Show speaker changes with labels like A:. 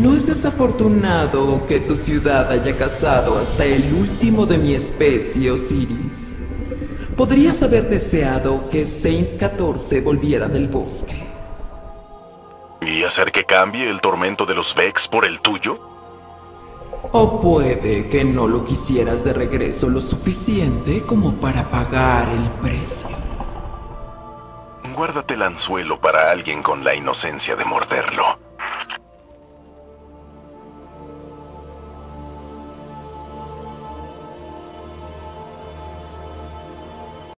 A: No es desafortunado que tu ciudad haya cazado hasta el último de mi especie, Osiris. Podrías haber deseado que Saint 14 volviera del bosque.
B: ¿Y hacer que cambie el tormento de los Vex por el tuyo?
A: O puede que no lo quisieras de regreso lo suficiente como para pagar el precio.
B: Guárdate el anzuelo para alguien con la inocencia de morderlo.